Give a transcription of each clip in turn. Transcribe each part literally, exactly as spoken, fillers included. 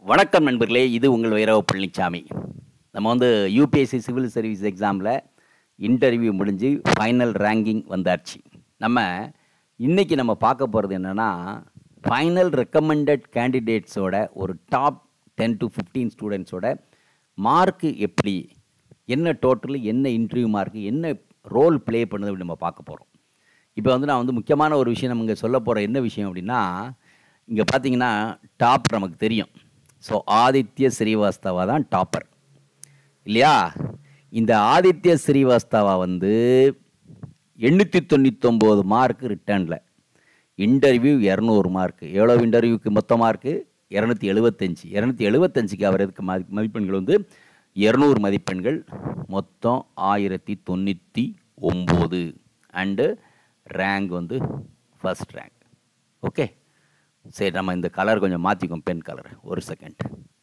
வணக்கம் நண்பர்களே, இது உங்கள் வைரவ பழனிசாமி. நம்ம வந்து யூபிஎஸ்சி சிவில் சர்வீஸ் எக்ஸாமில் இன்டர்வியூ முடிஞ்சு ஃபைனல் ரேங்கிங் வந்தாச்சு. நம்ம இன்றைக்கி நம்ம பார்க்க போகிறது என்னென்னா, ஃபைனல் ரெக்கமெண்டட் கேண்டிடேட்ஸோட ஒரு டாப் டென் டு ஃபிஃப்டீன் ஸ்டூடெண்ட்ஸோட மார்க்கு எப்படி, என்ன டோட்டல், என்ன இன்டர்வியூ மார்க்கு, என்ன ரோல் ப்ளே பண்ணுது அப்படின்னு நம்ம பார்க்க போகிறோம். இப்போ வந்து நான் வந்து முக்கியமான ஒரு விஷயம் நம்ம இங்கே சொல்ல போகிற என்ன விஷயம் அப்படின்னா, இங்கே பார்த்தீங்கன்னா டாப் நமக்கு தெரியும். ஸோ ஆதித்ய ஸ்ரீவாஸ்தவா தான் டாப்பர் இல்லையா? இந்த ஆதித்ய ஸ்ரீவாஸ்தவா வந்து எண்ணூற்றி தொண்ணூத்தொம்பது மார்க்கு ரிட்டர்னில், இன்டர்வியூ இரநூறு மார்க்கு. எவ்வளோ இன்டர்வியூக்கு மொத்த மார்க்கு? இரநூத்தி எழுபத்தஞ்சு இரநூத்தி எழுபத்தஞ்சுக்கு அவர் எதுக்கு மதி மதிப்பெண்கள் வந்து இரநூறு மதிப்பெண்கள், மொத்தம் ஆயிரத்தி தொண்ணூற்றி ஒம்பது அண்டு ரேங்க் வந்து ஃபஸ்ட் ரேங்க். ஓகே, சரி, நம்ம இந்த கலர் கொஞ்சம் மாற்றிக்கோம், பென் கலர். ஒரு செகண்ட்.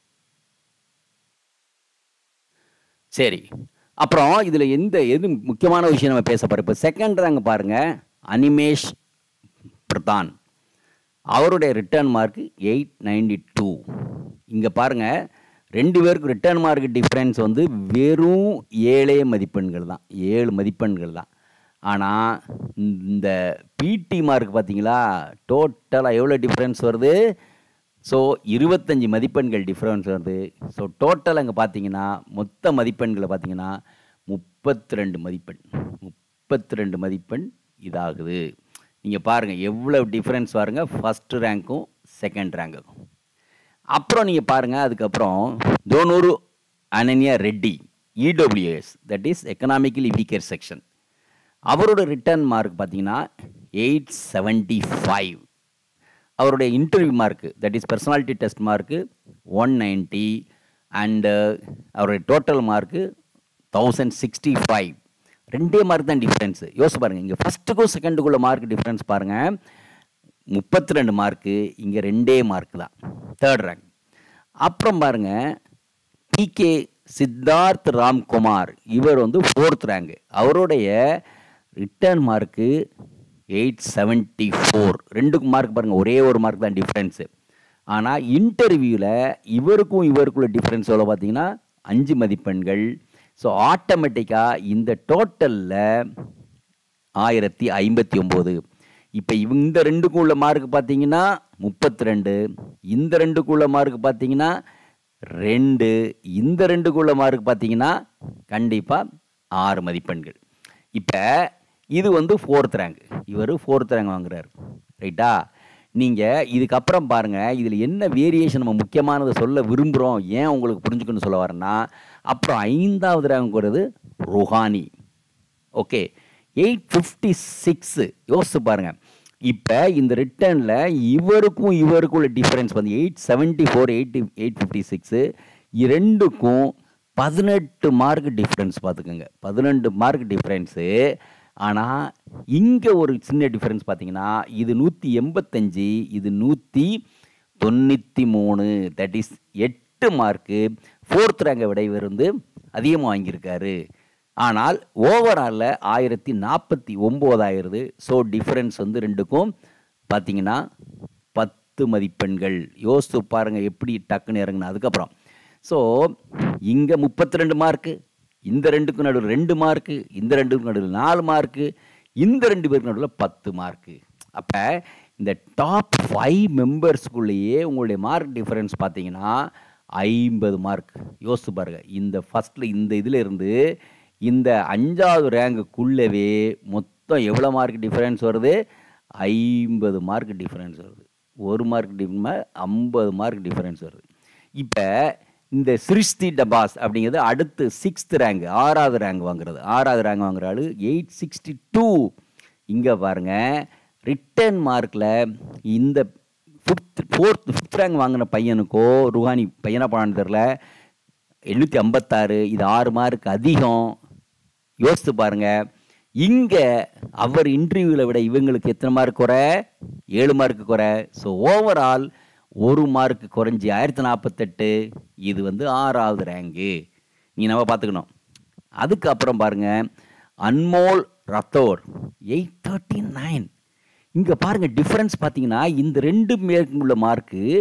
சரி, அப்புறம் இதில் எந்த எது முக்கியமான விஷயம் நம்ம பேச போகிறோம். இப்போ செகண்ட் ரேங்க் பாருங்கள், அனிமேஷ் பிரதான். அவருடைய written mark eight ninety two. இங்கே பாருங்கள், ரெண்டு பேருக்கு ரிட்டர்ன் மார்க் டிஃப்ரென்ஸ் வந்து வெறும் ஏழே மதிப்பெண்கள் தான், ஏழு மதிப்பெண்கள் தான். ஆனால் இந்த பிடி மார்க் பார்த்தீங்களா, டோட்டலாக எவ்வளோ டிஃப்ரென்ஸ் வருது? ஸோ இருபத்தஞ்சி மதிப்பெண்கள் டிஃப்ரென்ஸ் வருது. ஸோ டோட்டல் அங்கே பார்த்தீங்கன்னா மொத்த மதிப்பெண்களை பார்த்தீங்கன்னா முப்பத்தி ரெண்டு மதிப்பெண் முப்பத்தி ரெண்டு மதிப்பெண் இதாகுது. நீங்கள் பாருங்கள் எவ்வளோ டிஃப்ரென்ஸ் பாருங்கள், ஃபஸ்ட்டு ரேங்க்கும் செகண்ட் ரேங்க்குக்கும். அப்புறம் நீங்கள் பாருங்கள், அதுக்கப்புறம் Donuru Ananya Reddy, EWS, that is economically weaker section. அவரோட ரிட்டர்ன் மார்க் பார்த்தீங்கன்னா எயிட் செவன்ட்டி ஃபைவ். அவருடைய interview mark, that is personality test mark one ninety and அவருடைய total mark thousand sixty five. ரெண்டே மார்க் தான் டிஃப்ரென்ஸு. யோசிச்சு பாருங்கள், இங்கே ஃபஸ்ட்டுக்கும் செகண்டுக்குள்ள மார்க் டிஃப்ரென்ஸ் பாருங்கள், முப்பத்தி ரெண்டு மார்க்கு, இங்கே ரெண்டே மார்க் தான், தேர்ட் ரேங்க். அப்புறம் பாருங்கள், பிகே சித்தார்த் ராம்குமார், இவர் வந்து ஃபோர்த் ரேங்கு. அவருடைய written mark eight seventy four. ரெண்டுக்கு மார்க் பாருங்கள், ஒரே ஒரு மார்க் தான் டிஃப்ரென்ஸு. ஆனால் இன்டர்வியூவில் இவருக்கும் இவருக்குள்ள டிஃப்ரென்ஸ் எவ்வளோ பார்த்தீங்கன்னா அஞ்சு மதிப்பெண்கள். ஸோ ஆட்டோமேட்டிக்காக இந்த டோட்டலில் ஆயிரத்தி ஐம்பத்தி ஒம்பது. இப்போ இவங்க இந்த ரெண்டுக்கும் உள்ள மார்க் பார்த்தீங்கன்னா முப்பத்தி ரெண்டு, இந்த ரெண்டுக்குள்ள மார்க் பார்த்தீங்கன்னா ரெண்டு, இந்த ரெண்டுக்குள்ள மார்க் பார்த்தீங்கன்னா கண்டிப்பாக ஆறு மதிப்பெண்கள். இப்போ இது வந்து ஃபோர்த் ரேங்க், இவர் ஃபோர்த் ரேங்க் வாங்குறாரு, ரைட்டா? நீங்கள் இதுக்கப்புறம் பாருங்கள், இதில் என்ன வேரியேஷன் நம்ம முக்கியமானதை சொல்ல விரும்புகிறோம், ஏன் உங்களுக்கு புரிஞ்சுக்கணும்னு சொல்ல வரேன்னா, அப்புறம் ஐந்தாவது ரேங்க் வருது Ruhani. Okay, eight fifty six. யோசிச்சு பாருங்கள், இப்போ இந்த ரிட்டர்னில் இவருக்கும் இவருக்குள்ள டிஃப்ரென்ஸ் வந்து eight seventy four eighty eight fifty six. ரெண்டுக்கும் பதினெட்டு மார்க் டிஃப்ரென்ஸ் பார்த்துக்கோங்க, பதினெண்டு மார்க் டிஃப்ரென்ஸு. ஆனால் இங்கே ஒரு சின்ன டிஃப்ரென்ஸ் பார்த்தீங்கன்னா, இது நூற்றி எண்பத்தஞ்சு, இது நூற்றி தொண்ணூற்றி மூணு, தட் இஸ் எட்டு மார்க்கு ஃபோர்த் ரேங்கை விட இவர் வந்து அதிகமாக வாங்கியிருக்காரு. ஆனால் ஓவராலில் ஆயிரத்தி நாற்பத்தி ஒம்போதாயிரது. ஸோ டிஃப்ரென்ஸ் வந்து ரெண்டுக்கும் பார்த்தீங்கன்னா பத்து மதிப்பெண்கள். யோசித்து பாருங்கள் எப்படி டக்குன்னு இறங்குனா. அதுக்கப்புறம் ஸோ இங்கே முப்பத்தி ரெண்டு மார்க்கு, இந்த ரெண்டுக்கும் நடுவில் ரெண்டு மார்க்கு, இந்த ரெண்டுக்கும் நடுவில் நாலு மார்க்கு, இந்த ரெண்டு பேருக்கு நடுவில் பத்து மார்க்கு. அப்போ இந்த டாப் ஃபைவ் மெம்பர்ஸ்குள்ளேயே உங்களுடைய மார்க் டிஃப்ரென்ஸ் பார்த்தீங்கன்னா ஐம்பது மார்க். யோசித்து பாருங்கள், இந்த ஃபஸ்ட்டில் இந்த இதில் இருந்து இந்த அஞ்சாவது ரேங்குக்குள்ளவே மொத்தம் எவ்வளோ மார்க் டிஃப்ரென்ஸ் வருது? ஐம்பது மார்க் டிஃப்ரென்ஸ் வருது. ஒரு மார்க் டிஃப்ரெண்ட் ஐம்பது மார்க் டிஃப்ரென்ஸ் வருது. இப்போ இந்த சிருஷ்டி டபாஸ் அப்படிங்கிறது அடுத்து சிக்ஸ்த் ரேங்க், ஆறாவது ரேங்க் வாங்குறது. ஆறாவது ரேங்க் வாங்குற ஆள் எயிட் சிக்ஸ்டி டூ. இங்கே பாருங்கள், ரிட்டர்ன் மார்க்கில் இந்த ஃபிஃப்த் ஃபோர்த் ஃபிஃப்த் ரேங்க் வாங்கின பையனுக்கோ, ருஹானி பையனா பணம் தெரில, எண்ணூற்றி ஐம்பத்தாறு, இது ஆறு மார்க் அதிகம். யோசித்து பாருங்கள், இங்கே அவர் இன்டர்வியூவில் விட இவங்களுக்கு எத்தனை மார்க் குறை? ஏழு மார்க்கு குறை. ஸோ ஓவரால் ஒரு மார்க்கு குறைஞ்சி ஆயிரத்தி நாற்பத்தெட்டு. இது வந்து ஆறாவது ரேங்கு, நீ நம்ம பார்த்துக்கணும். அதுக்கப்புறம் பாருங்கள், Anmol Rathore eight thirty nine. இங்கே பாருங்கள் டிஃப்ரென்ஸ் பார்த்தீங்கன்னா, இந்த ரெண்டு பேருக்கு உள்ள மார்க்கு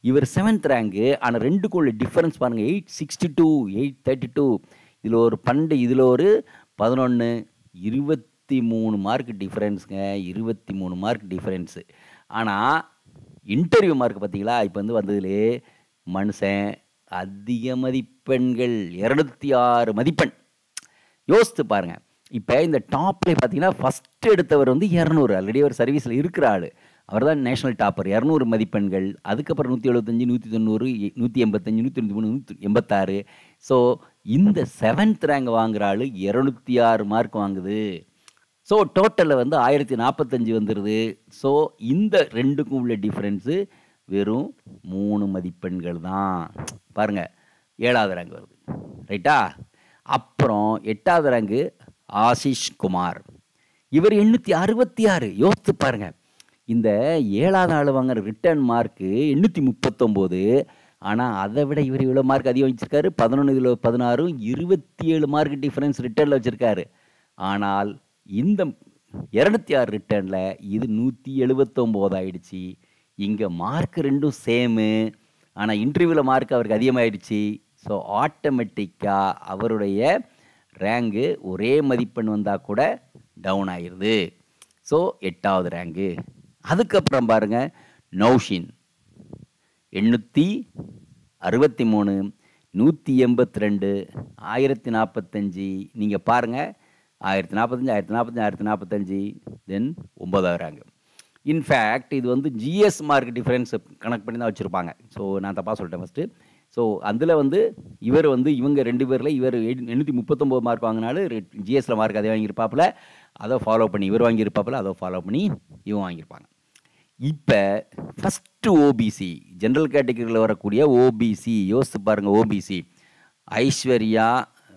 இவர் செவன்த் ரேங்கு. ஆனால் ரெண்டுக்கும் உள்ள டிஃப்ரென்ஸ் பாருங்கள், eight sixty two eight thirty two இதில் ஒரு பன்னெண்டு, இதில் ஒரு பதினொன்று, இருபத்தி மூணு மார்க் டிஃப்ரென்ஸுங்க. இருபத்தி மூணு மார்க் டிஃப்ரென்ஸு. ஆனால் இன்டர்வியூ மார்க் பார்த்தீங்களா, இப்போ வந்து வந்ததுலே மனுஷன் அதிக மதிப்பெண்கள் இரநூத்தி ஆறு மதிப்பெண். யோசித்து பாருங்கள். இப்போ இந்த டாப்லேயே பார்த்தீங்கன்னா ஃபஸ்ட்டு எடுத்தவர் வந்து இரநூறு, ஆல்ரெடி அவர் சர்வீஸில் இருக்கிற ஆள், அவர் தான் நேஷனல் டாப்பர், இரநூறு மதிப்பெண்கள். அதுக்கப்புறம் நூற்றி எழுபத்தஞ்சு, நூற்றி தொண்ணூறு, நூற்றி எண்பத்தஞ்சு, நூற்றி தொண்ணூற்றி மூணு, நூற்றி எண்பத்தாறு. ஸோ இந்த செவன்த் ரேங்க் வாங்குற ஆள் இரநூத்தி ஆறு மார்க் வாங்குது. ஸோ டோட்டலில் வந்து ஆயிரத்தி நாற்பத்தஞ்சு வந்துடுது. ஸோ இந்த ரெண்டுக்கும் உள்ள டிஃப்ரென்ஸு வெறும் மூணு மதிப்பெண்கள் தான். பாருங்கள், ஏழாவது ரேங்க் வருது, ரைட்டா? அப்புறம் எட்டாவது ரேங்கு ஆஷிஷ் குமார், இவர் எண்ணூற்றி அறுபத்தி ஆறு. யோசித்து பாருங்கள், இந்த ஏழாவது ஆள் வாங்குற ரிட்டர்ன் மார்க்கு எண்ணூற்றி முப்பத்தொம்போது. ஆனால் அதை விட இவர் இவ்வளோ மார்க் அதிகம் வச்சுருக்காரு, பதினொன்று இதில் பதினாறும், இருபத்தி ஏழு மார்க் டிஃப்ரென்ஸ் ரிட்டர்னில் வச்சுருக்காரு. ஆனால் இந்த இரநூத்தி ஆறு ரிட்டர்னில் இது நூற்றி எழுபத்தொம்போது ஆயிடுச்சு. இங்கே மார்க் ரெண்டும் சேமு, ஆனால் இன்டர்வியூவில் மார்க் அவருக்கு அதிகமாகிடுச்சு. ஸோ ஆட்டோமேட்டிக்காக அவருடைய ரேங்கு ஒரே மதிப்பெண் வந்தால் கூட டவுன் ஆகிடுது. ஸோ எட்டாவது ரேங்கு. அதுக்கப்புறம் பாருங்கள், நௌஷின் எண்ணூற்றி அறுபத்தி மூணு, நூற்றி எண்பத்தி ரெண்டு, ஆயிரத்தி நாற்பத்தஞ்சு. நீங்கள் பாருங்கள், ஆயிரத்தி நாற்பத்தஞ்சு, ஆயிரத்தி நாற்பத்தஞ்சு, ஆயிரத்தி நாற்பத்தஞ்சு, தென் ஒம்பதாவது ரேங்கு. இன்ஃபேக்ட் இது வந்து ஜிஎஸ் மார்க் டிஃப்ரென்ஸ் கனெக்ட் பண்ணி தான் வச்சுருப்பாங்க. ஸோ நான் தப்பாக சொல்லிட்டேன் ஃபஸ்ட்டு. ஸோ அதில் வந்து இவர் வந்து இவங்க ரெண்டு பேரில் இவர் எண்ணூற்றி முப்பத்தொம்போது மார்க் வாங்கினாலும் ஜிஎஸ்சில் மார்க் அதே வாங்கியிருப்பாப்பில், அதை ஃபாலோ பண்ணி இவர் வாங்கியிருப்பாப்பில், அதை ஃபாலோ பண்ணி இவன் வாங்கியிருப்பாங்க. இப்போ ஃபஸ்ட்டு ஓபிசி, ஜென்ரல் கேட்டகரியில் வரக்கூடிய ஓபிசி, யோசித்து பாருங்கள். ஓபிசி ஐஸ்வர்யா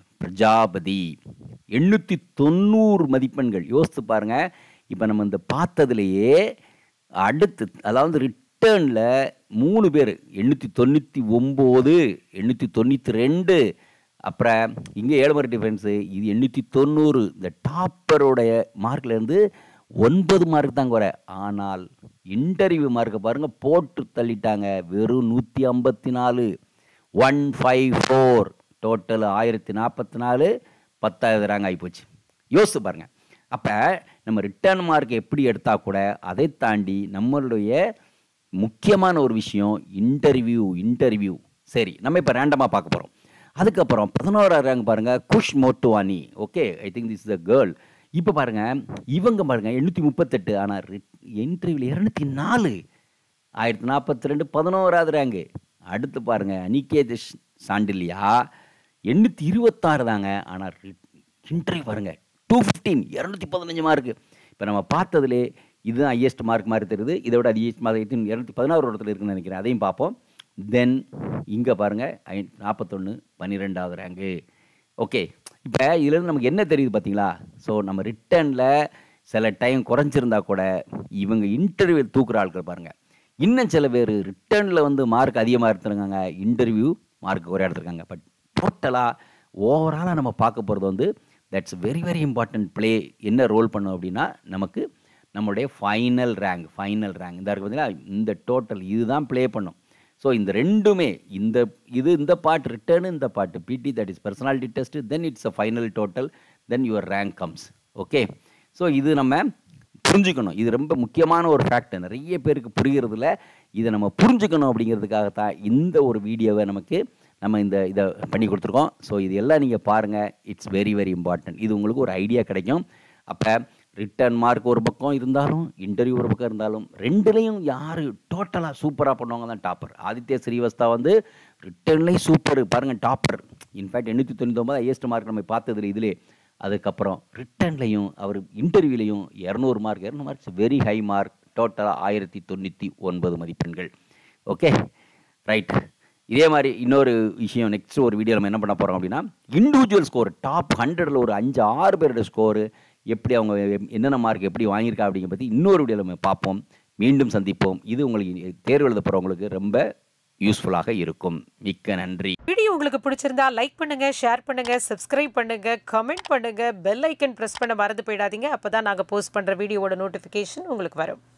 பிரஜாபதி எண்ணூற்றி தொண்ணூறு மதிப்பெண்கள். யோசித்து பாருங்கள். இப்போ நம்ம இந்த பார்த்ததுலேயே அடுத்து, அதாவது ரிட்டர்னில் மூணு பேர் எண்ணூற்றி தொண்ணூற்றி ஒம்பது, எண்ணூற்றி தொண்ணூற்றி ரெண்டு, அப்புறம் இங்கே ஏழு மார்க் டிஃப்ரென்ஸு, இது எண்ணூற்றி தொண்ணூறு. இந்த டாப்பருடைய மார்க்லேருந்து ஒன்பது மார்க் தான் குறை. ஆனால் இன்டர்வியூ மார்க்கை பாருங்கள், போட்டு தள்ளிட்டாங்க. வெறும் நூற்றி ஐம்பத்தி நாலு, ஒன் ஃபைவ் ஃபோர். டோட்டல் ஆயிரத்தி நாற்பத்தி நாலு, பத்தாவது ரேங்க் ஆகிப்போச்சு. யோசித்து பாருங்கள். அப்போ நம்ம ரிட்டர்ன் மார்க் எப்படி எடுத்தால் கூட அதை தாண்டி நம்மளுடைய முக்கியமான ஒரு விஷயம் இன்டர்வியூ. இன்டர்வியூ சரி, நம்ம இப்போ ரேண்டமாக பார்க்க போகிறோம். அதுக்கப்புறம் பதினோராவது ரேங்க் பாருங்கள், Kush Motwani. Okay, I think this is the girl. இப்போ பாருங்கள், இவங்க பாருங்கள் எண்ணூற்றி முப்பத்தெட்டு, ஆனால் இன்டர்வியூவில் இரநூத்தி நாலு, ஆயிரத்தி நாற்பத்தி ரெண்டு, பதினோராவது ரேங்கு. அடுத்து பாருங்கள், அனிகேத் சாண்டில்யா எண்ணூற்றி இருபத்தாறு தாங்க, ஆனால் இன்டர்வியூ பாருங்கள் டூ ஃபிஃப்டீன், இரநூத்தி பதினஞ்சு மார்க்கு. இப்போ நம்ம பார்த்ததுலே இதுதான் ஹையஸ்ட் மார்க் மாதிரி தெரியுது. இதை விட ஹையஸ்ட் மார்க் இரநூத்தி பதினாறு இடத்துல இருக்குன்னு நினைக்கிறேன், அதையும் பார்ப்போம். தென் இங்கே பாருங்கள், ஐ நாற்பத்தொன்று, பன்னிரெண்டாவது ரேங்கு. ஓகே, இப்போ இதுலேருந்து நமக்கு என்ன தெரியுது பார்த்தீங்களா? ஸோ நம்ம ரிட்டர்னில் சில டைம் குறைஞ்சிருந்தா கூட இவங்க இன்டர்வியூ தூக்குற ஆட்கள் பாருங்கள். இன்னும் சில பேர் ரிட்டர்னில் வந்து மார்க் அதிகமாக எடுத்துருக்காங்க, இன்டர்வியூ மார்க் குறைய எடுத்துருக்காங்க. பட் டோட்டலாக ஓவராலாக நம்ம பார்க்க போகிறது வந்து that's very very important. Play என்ன ரோல் பண்ணும் அப்படின்னா, நமக்கு நம்மளுடைய ஃபைனல் ரேங்க். ஃபைனல் ரேங்க் இந்த இருக்குது பார்த்தீங்களா, இந்த டோட்டல் இதுதான் ப்ளே பண்ணும். ஸோ இந்த ரெண்டுமே, இந்த இது இந்த பார்ட் ரிட்டர்னு, இந்த part PT, that is personality test, then it's a final total, then your rank comes. Okay, so இது நம்ம புரிஞ்சுக்கணும். இது ரொம்ப முக்கியமான ஒரு ஃபேக்ட், நிறைய பேருக்கு புரிகிறதுல. இதை நம்ம புரிஞ்சுக்கணும் அப்படிங்கிறதுக்காகத்தான் இந்த ஒரு வீடியோவை நமக்கு நம்ம இந்த இதை பண்ணி கொடுத்துருக்கோம். ஸோ இது எல்லாம் நீங்கள் பாருங்கள், இட்ஸ் வெரி வெரி இம்பார்ட்டன்ட். இது உங்களுக்கு ஒரு ஐடியா கிடைக்கும். அப்போ ரிட்டர்ன் மார்க் ஒரு பக்கம் இருந்தாலும், இன்டர்வியூ ஒரு பக்கம் இருந்தாலும், ரெண்டுலேயும் யார் டோட்டலாக சூப்பராக பண்ணுவாங்க தான் டாப்பர். ஆதித்ய ஸ்ரீவஸ்தா வந்து ரிட்டர்ன்லேயும் சூப்பர் பாருங்கள், டாப்பர். இன்ஃபேக்ட் எண்ணூற்றி தொண்ணூற்றி ஒன்பது ஹையஸ்ட் மார்க் நம்ம பார்த்ததில்லை இதிலே. அதுக்கப்புறம் ரிட்டர்ன்லையும் அவர் இன்டர்வியூலையும் இரநூறு மார்க், இரநூறு மார்க்ஸ் வெரி ஹை மார்க். டோட்டலாக ஆயிரத்தி தொண்ணூற்றி ஒன்பது மதிப்பெண்கள். Okay, right. இதே மாதிரி இன்னொரு விஷயம், நெக்ஸ்ட் ஒரு வீடியோ நம்ம என்ன பண்ண போகிறோம் அப்படின்னா, இண்டிவிஜுவல் ஸ்கோர் டாப் ஹண்ட்ரடில் ஒரு அஞ்சு ஆறு பேரோட ஸ்கோரு எப்படி, அவங்க என்னென்ன மார்க் எப்படி வாங்கியிருக்கா அப்படிங்கிற பற்றி இன்னொரு வீடியோவில் நம்ம பார்ப்போம். மீண்டும் சந்திப்போம். இது உங்களுக்கு தேர்வு எழுத போகிறவங்களுக்கு ரொம்ப யூஸ்ஃபுல்லாக இருக்கும். மிக்க நன்றி. வீடியோ உங்களுக்கு பிடிச்சிருந்தா லைக் பண்ணுங்க, ஷேர் பண்ணுங்க, சப்ஸ்கிரைப் பண்ணுங்க, கமெண்ட் பண்ணுங்க, பெல் ஐக்கன் பிரஸ் பண்ண மறந்து போயிடாதீங்க. அப்பதான் நாங்கள் போஸ்ட் பண்ற வீடியோவோட நோட்டிஃபிகேஷன் உங்களுக்கு வரும்.